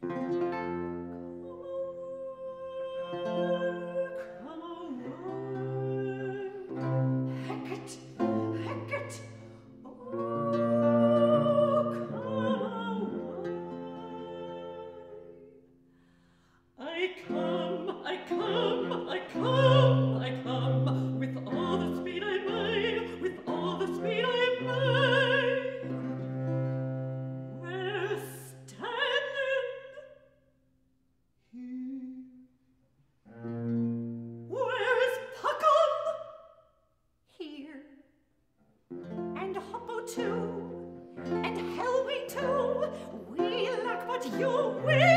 Hecate, Hecate, oh, come, with all the speed I may, with all the speed I may. We're standing here. Where's Chaconne? Here. And Hoppo too, and Helmi too. We lack but you, we